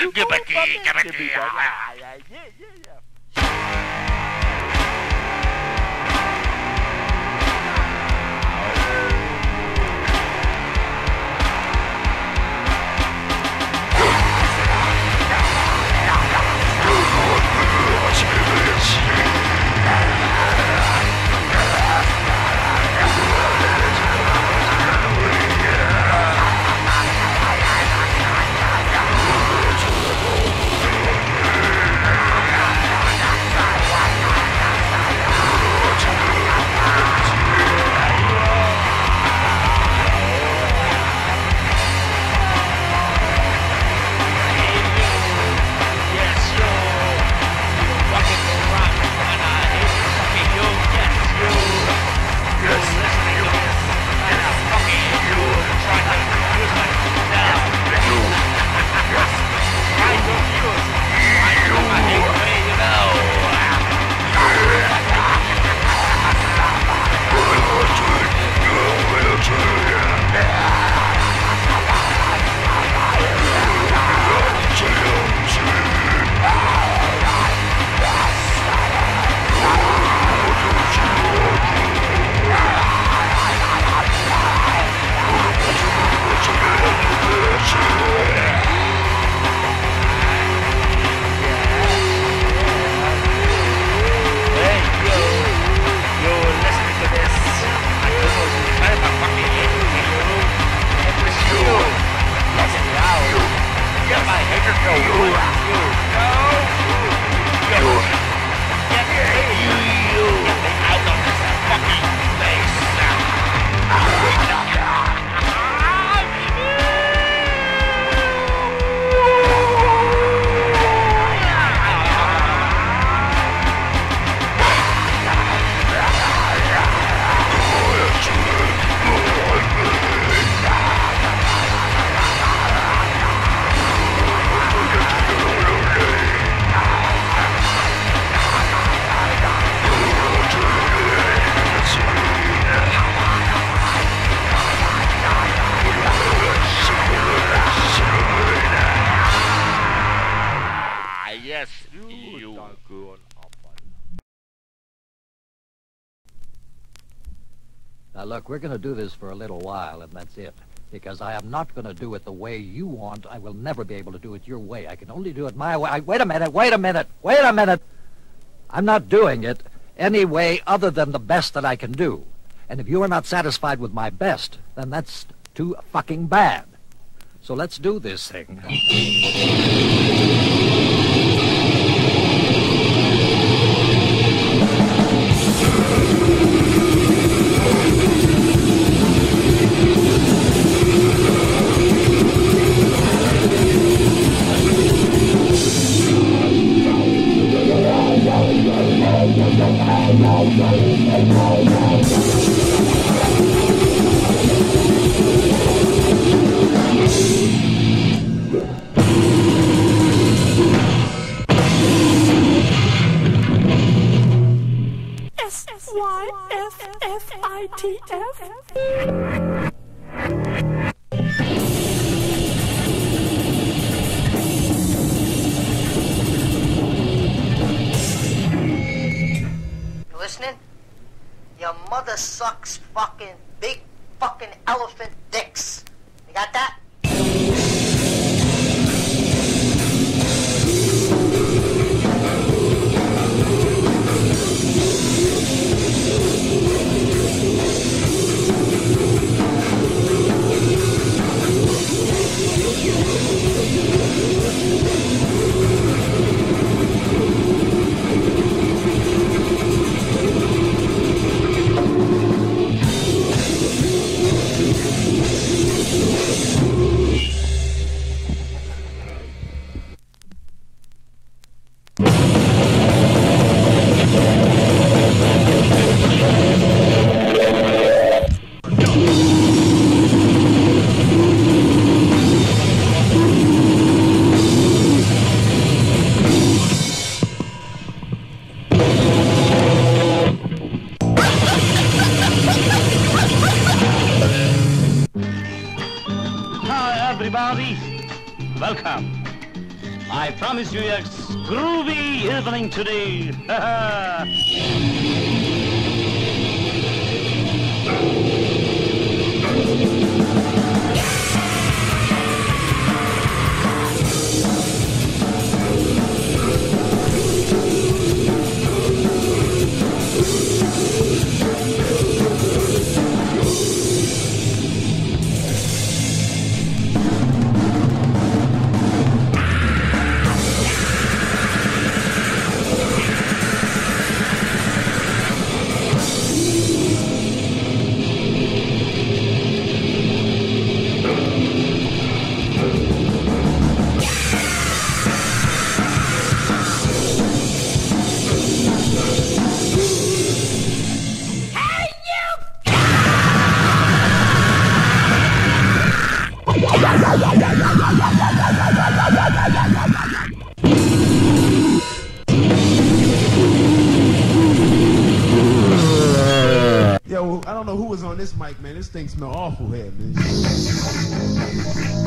Now, look, we're going to do this for a little while, and that's it. Because I am not going to do it the way you want. I will never be able to do it your way. I can only do it my way. Wait a minute. I'm not doing it any way other than the best that I can do. And if you are not satisfied with my best, then that's too fucking bad. So let's do this thing. SYFFITF. You listening? Your mother sucks fucking big fucking elephant dicks. You got that? Everybody, welcome. I promise you a groovy evening today. Yo, I don't know who was on this mic, man. This thing smell awful here, man.